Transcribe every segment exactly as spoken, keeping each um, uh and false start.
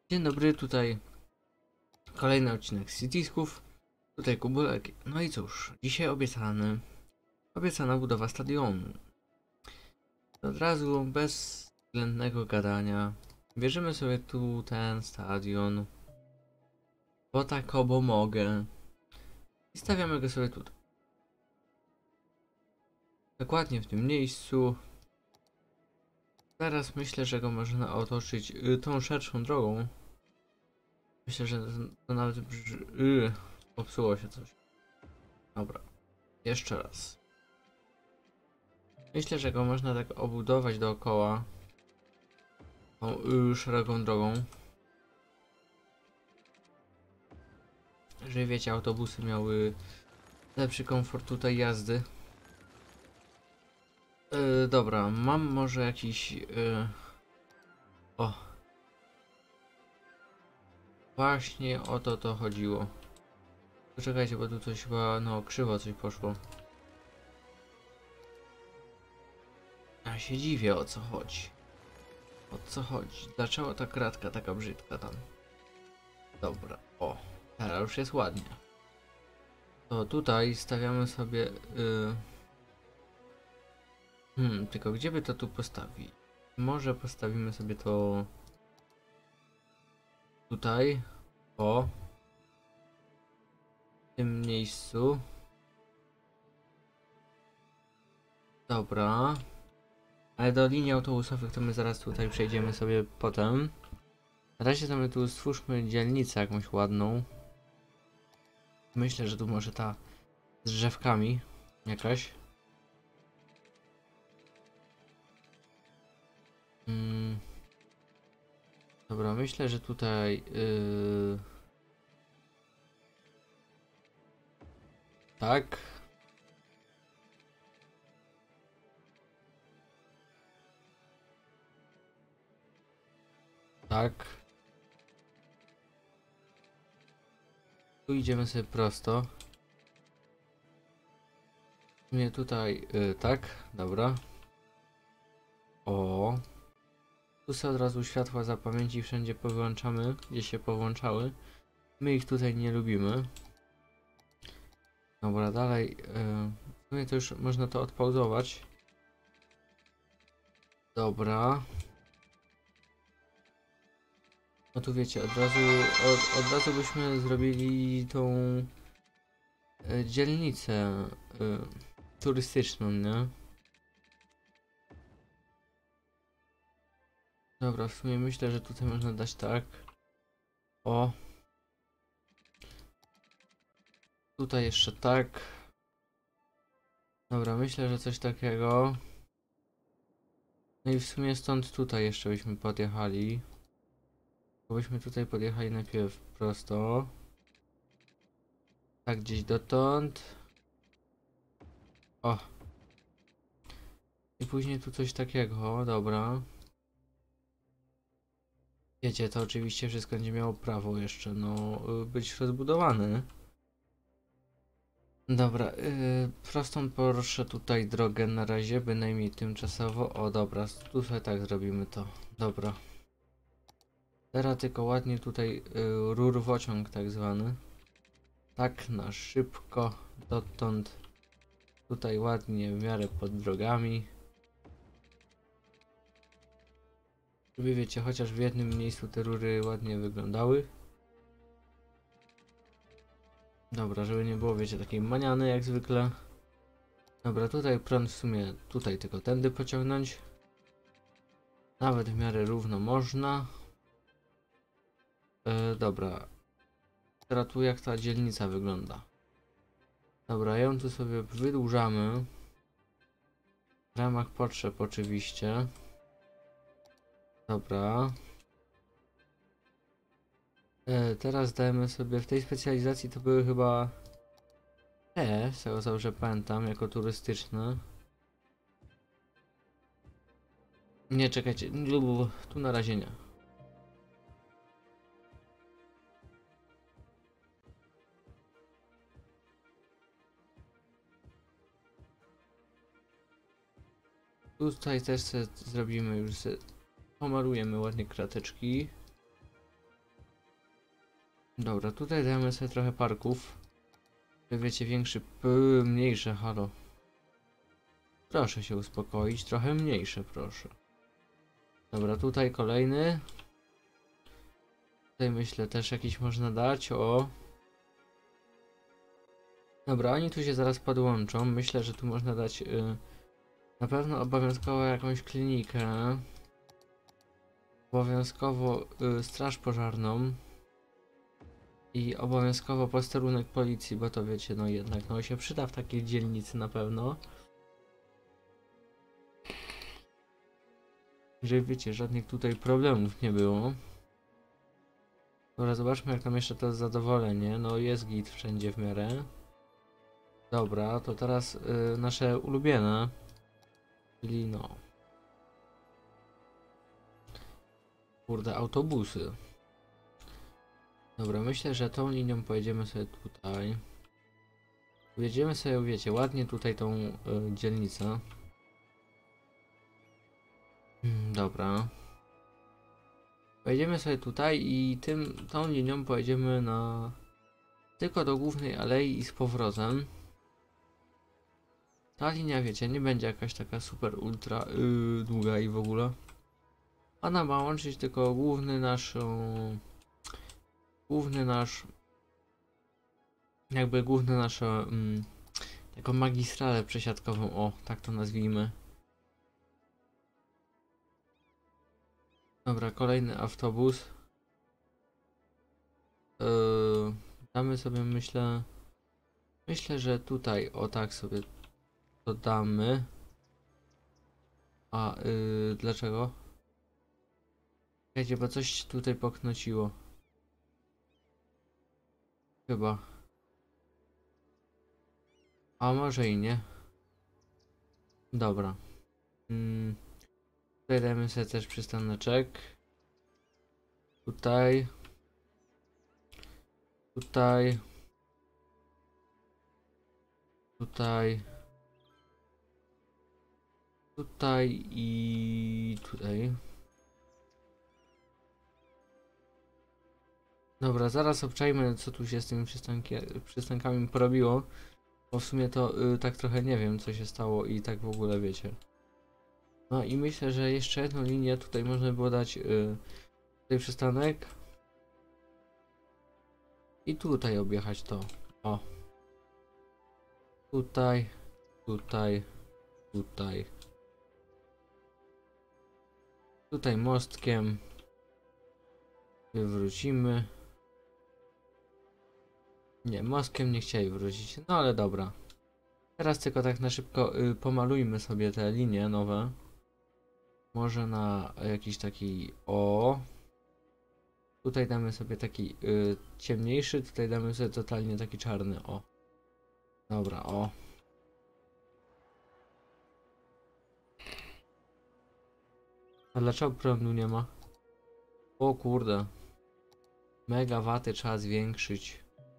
Dzień dobry, tutaj kolejny odcinek z Citysków. Tutaj Kubulek. No i cóż, dzisiaj obiecany, obiecana budowa stadionu. Od razu, bez względnego gadania, bierzemy sobie tu ten stadion, bo tak obo mogę, i stawiamy go sobie tutaj. Dokładnie w tym miejscu. Teraz myślę, że go można otoczyć y, tą szerszą drogą. Myślę, że to nawet brzmi... Yy, popsuło się coś. Dobra, jeszcze raz. Myślę, że go można tak obudować dookoła tą yy, szeroką drogą. Że wiecie, autobusy miały lepszy komfort tutaj jazdy. Yy, dobra, mam może jakiś... Yy... O! Właśnie o to to chodziło. Poczekajcie, bo tu coś chyba, no, krzywo coś poszło. Ja się dziwię, o co chodzi. O co chodzi? Dlaczego ta kratka taka brzydka tam? Dobra, o. Teraz już jest ładnie. To tutaj stawiamy sobie... Yy... Hmm, tylko gdzie by to tu postawić? Może postawimy sobie to... Tutaj. O. W tym miejscu. Dobra. Ale do linii autobusowych to my zaraz tutaj przejdziemy sobie potem. Na razie to my tu stwórzmy dzielnicę jakąś ładną. Myślę, że tu może ta z drzewkami jakaś. Hmm. Dobra, myślę, że tutaj... Yy... Tak. Tak. Tu idziemy sobie prosto. Nie tutaj, yy, tak, dobra. O. Tu sobie od razu światła zapamięci wszędzie powyłączamy, gdzie się powłączały. My ich tutaj nie lubimy. Dobra, dalej. Yy, w sumie to już można to odpauzować. Dobra. No tu wiecie, od razu, od, od razu byśmy zrobili tą y, dzielnicę y, turystyczną, nie? Dobra, w sumie myślę, że tutaj można dać tak. O. Tutaj jeszcze tak. Dobra, myślę, że coś takiego. No i w sumie stąd tutaj jeszcze byśmy podjechali. Bo byśmy tutaj podjechali najpierw prosto. Tak, gdzieś dotąd. O. I później tu coś takiego, dobra. Wiecie, to oczywiście wszystko będzie miało prawo jeszcze, no, być rozbudowane. Dobra, yy, prostą proszę tutaj drogę na razie, bynajmniej tymczasowo. O, dobra, tu sobie tak zrobimy to. Dobra. Teraz tylko ładnie tutaj yy, rurwociąg tak zwany. Tak na szybko, dotąd. Tutaj ładnie, w miarę pod drogami. Żeby wiecie, chociaż w jednym miejscu te rury ładnie wyglądały. Dobra, żeby nie było, wiecie, takiej maniany jak zwykle. Dobra, tutaj prąd w sumie tutaj tylko tędy pociągnąć. Nawet w miarę równo można. E, dobra. Teraz tu jak ta dzielnica wygląda. Dobra, ją tu sobie wydłużamy. W ramach potrzeb oczywiście. Dobra. E, teraz dajemy sobie, w tej specjalizacji to były chyba te, z tego co dobrze pamiętam, jako turystyczne. Nie, czekajcie, tu na razie nie. Tutaj też zrobimy już, pomalujemy ładnie krateczki. Dobra, tutaj dajemy sobie trochę parków. Wiecie, większy, p mniejsze, halo. Proszę się uspokoić, trochę mniejsze, proszę. Dobra, tutaj kolejny. Tutaj myślę też jakiś można dać, o. Dobra, oni tu się zaraz podłączą. Myślę, że tu można dać y, na pewno obowiązkowo jakąś klinikę. Obowiązkowo y, straż pożarną. I obowiązkowo posterunek policji, bo to wiecie, no jednak, no się przyda w takiej dzielnicy na pewno. Że wiecie, żadnych tutaj problemów nie było. Dobra, zobaczmy jak tam jeszcze to zadowolenie. No jest git wszędzie w miarę. Dobra, to teraz y, nasze ulubione. Czyli no... Kurde, autobusy. Dobra, myślę, że tą linią pojedziemy sobie tutaj. Jedziemy sobie, wiecie, ładnie tutaj tą y, dzielnicę. Hmm, dobra. Pojedziemy sobie tutaj i tym, tą linią pojedziemy na... Tylko do głównej alei i z powrotem. Ta linia, wiecie, nie będzie jakaś taka super ultra yy, długa i w ogóle. Ona ma łączyć tylko główny nasz... Yy, główny nasz... Jakby główny nasz... Yy, taką magistralę przesiadkową, o, tak to nazwijmy. Dobra, kolejny autobus. Yy, damy sobie, myślę... Myślę, że tutaj, o tak sobie dodamy. A, yy, dlaczego? Czekajcie, bo coś tutaj poknociło. Chyba. A może i nie. Dobra. Mm, tutaj dajmy sobie też przystaneczek. Tutaj. Tutaj. Tutaj. Tutaj i tutaj. Dobra, zaraz obczajmy co tu się z tymi przystankami porobiło. Bo w sumie to y, tak trochę nie wiem co się stało i tak w ogóle wiecie. No i myślę, że jeszcze jedną linię tutaj można było dać y, tutaj przystanek. I tutaj objechać to. O. Tutaj, tutaj, tutaj. Tutaj mostkiem. Wywrócimy. Nie, mostkiem nie chcieli wrócić. No ale dobra. Teraz tylko tak na szybko y, pomalujmy sobie te linie nowe. Może na jakiś taki... O. Tutaj damy sobie taki y, ciemniejszy. Tutaj damy sobie totalnie taki czarny. O. Dobra, o. A dlaczego prądu nie ma? O kurde. Megawaty trzeba zwiększyć.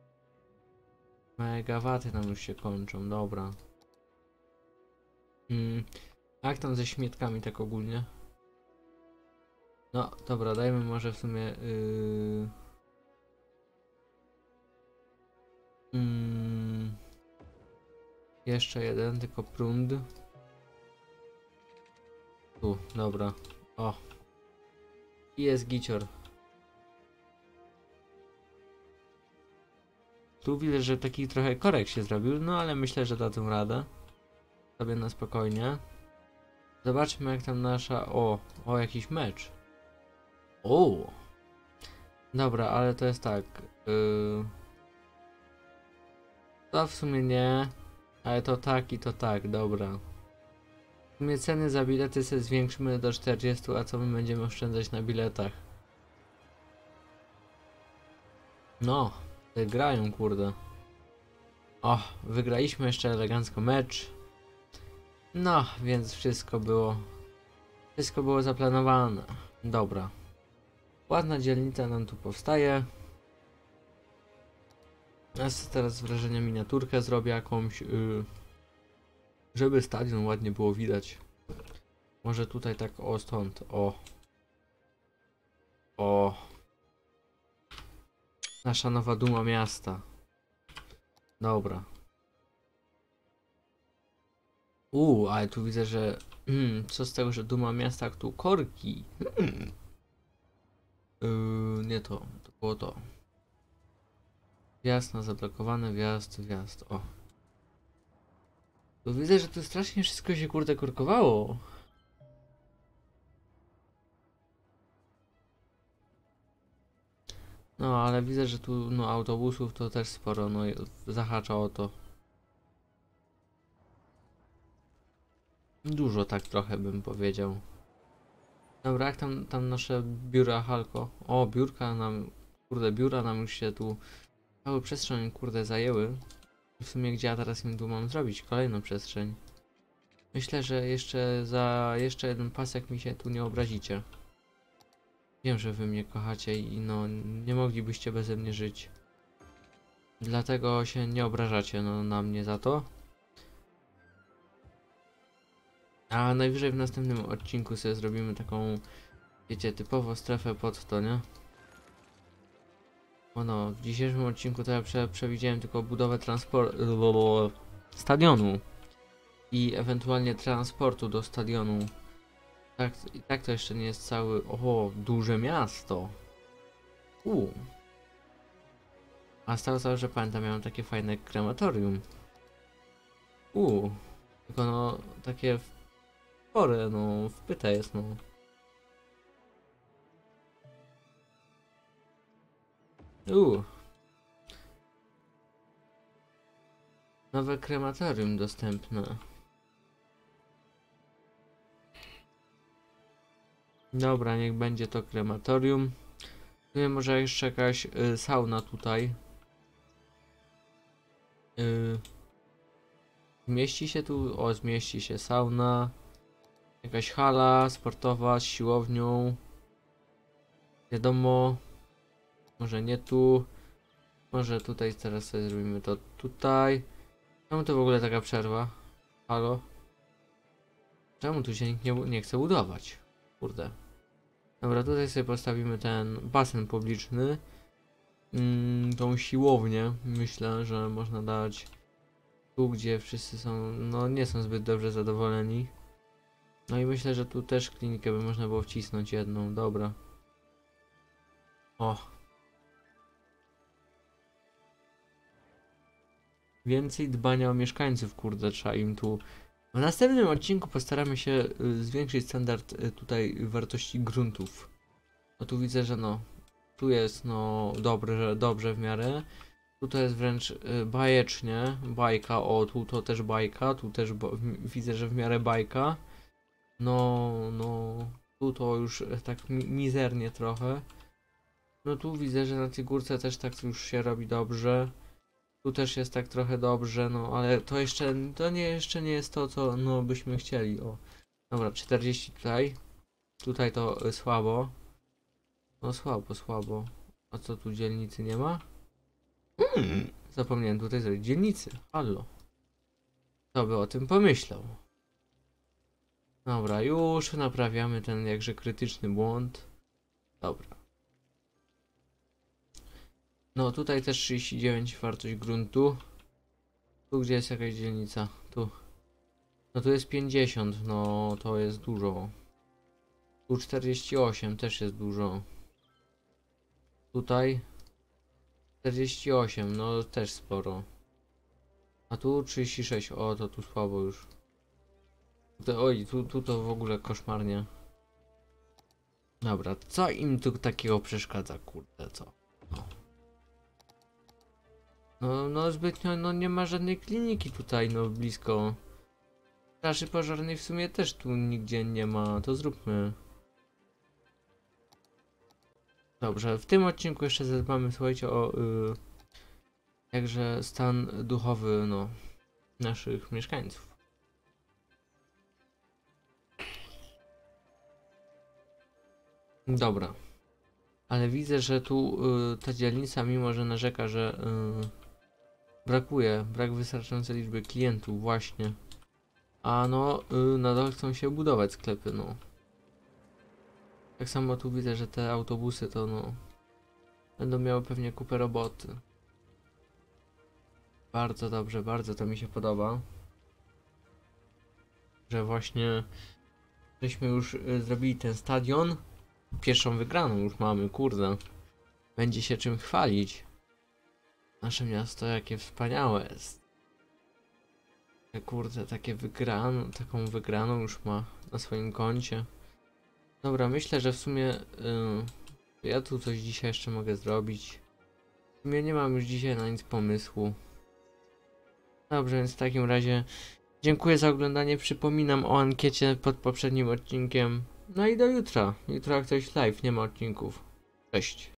Megawaty nam już się kończą, dobra. Hmm. Jak tam ze śmietkami tak ogólnie? No, dobra, dajmy może w sumie... Yy... Hmm. Jeszcze jeden, tylko prąd. Tu, dobra. O. I jest gicior. Tu widzę, że taki trochę korek się zrobił, no ale myślę, że dadzą radę. Sobie na spokojnie. Zobaczmy jak tam nasza... O, o jakiś mecz. O. Dobra, ale to jest tak. Yy... To w sumie nie. Ale to tak i to tak, dobra. W sumie ceny za bilety sobie zwiększymy do czterdziestu, a co my będziemy oszczędzać na biletach? No, te grają kurde. O, wygraliśmy jeszcze elegancko mecz. No, więc wszystko było... Wszystko było zaplanowane. Dobra. Ładna dzielnica nam tu powstaje. Ja sobie teraz z wrażenia miniaturkę zrobię jakąś, yy, żeby stadion ładnie było widać. Może tutaj tak o stąd, o. O. Nasza nowa duma miasta. Dobra. Uuu, ale tu widzę, że... Hmm, co z tego, że duma miasta, jak tu korki? Hmm. Yy, nie to, to było to. Wjazd na zablokowany, wjazd, wjazd, o. Tu widzę, że tu strasznie wszystko się kurde korkowało. No, ale widzę, że tu no autobusów to też sporo, no i zahacza o to. Dużo tak trochę bym powiedział. Dobra, jak tam, tam nasze biura, Halko? O, biurka nam, kurde, biura nam już się tu całą przestrzeń, kurde, zajęły. W sumie gdzie ja teraz im tu mam zrobić? Kolejną przestrzeń. Myślę, że jeszcze za jeszcze jeden pasek mi się tu nie obrazicie. Wiem, że wy mnie kochacie i no, nie moglibyście beze mnie żyć. Dlatego się nie obrażacie no, na mnie za to. A najwyżej w następnym odcinku sobie zrobimy taką, wiecie, typowo strefę pod to, nie? O no, w dzisiejszym odcinku to ja prze, przewidziałem tylko budowę transportu... stadionu. I ewentualnie transportu do stadionu. Tak, i tak to jeszcze nie jest cały... Oho, duże miasto. U. A z tego co, że pamiętam, miałem takie fajne krematorium. U. Tylko no, takie... Chore, no, wpyte jest, no. U. Nowe krematorium dostępne. Dobra, niech będzie to krematorium. Nie wiem, może jeszcze jakaś y, sauna tutaj. Y, zmieści się tu? O, zmieści się sauna. Jakaś hala sportowa z siłownią. Wiadomo. Może nie tu. Może tutaj teraz sobie zrobimy to tutaj. Czemu to w ogóle taka przerwa? Halo? Czemu tu się nikt nie, nie chce budować? Kurde. Dobra, tutaj sobie postawimy ten basen publiczny. Mm, tą siłownię. Myślę, że można dać tu, gdzie wszyscy są, no nie są zbyt dobrze zadowoleni. No i myślę, że tu też klinikę by można było wcisnąć jedną. Dobra. O. Więcej dbania o mieszkańców, kurde, trzeba im tu... W następnym odcinku postaramy się y, zwiększyć standard y, tutaj wartości gruntów. No tu widzę, że no, tu jest no dobrze, dobrze w miarę. Tu to jest wręcz y, bajecznie, bajka, o tu to też bajka, tu też widzę, że w miarę bajka. No, no, tu to już tak mi mizernie trochę. No tu widzę, że na tej górce też tak już się robi dobrze. Tu też jest tak trochę dobrze, no ale to jeszcze, to nie, jeszcze nie jest to, co no byśmy chcieli, o. Dobra, czterdzieści tutaj. Tutaj to y, słabo. No słabo, słabo. A co tu dzielnicy nie ma? Hmm, zapomniałem tutaj zrobić dzielnicy. Hallo. Kto by o tym pomyślał? Dobra, już naprawiamy ten jakże krytyczny błąd. Dobra. No tutaj też trzydzieści dziewięć wartość gruntu. Tu gdzie jest jakaś dzielnica? Tu. No tu jest pięćdziesiąt, no to jest dużo. Tu czterdzieści osiem też jest dużo. Tutaj czterdzieści osiem, no też sporo. A tu trzydzieści sześć, o to tu słabo już. Tutaj, oj, tu, tu to w ogóle koszmarnie. Dobra, co im tu takiego przeszkadza, kurde, co? No, no, no zbytnio, no nie ma żadnej kliniki tutaj, no blisko. Straży pożarnej w sumie też tu nigdzie nie ma, to zróbmy. Dobrze, w tym odcinku jeszcze zadbamy, słuchajcie, o yy, jakże stan duchowy, no, naszych mieszkańców. Dobra. Ale widzę, że tu y, ta dzielnica, mimo że narzeka, że y, brakuje, brak wystarczającej liczby klientów właśnie. A no, y, nadal chcą się budować sklepy, no. Tak samo tu widzę, że te autobusy to no... będą miały pewnie kupę roboty. Bardzo dobrze, bardzo to mi się podoba. Że właśnie żeśmy już y, zrobili ten stadion. Pierwszą wygraną już mamy, kurde. Będzie się czym chwalić. Nasze miasto jakie wspaniałe jest. Kurde, takie wygraną, taką wygraną już ma na swoim koncie. Dobra, myślę, że w sumie yy, ja tu coś dzisiaj jeszcze mogę zrobić. W sumie nie mam już dzisiaj na nic pomysłu. Dobrze, więc w takim razie dziękuję za oglądanie. Przypominam o ankiecie pod poprzednim odcinkiem. No i do jutra. Jutro jak coś live, nie ma odcinków. Cześć.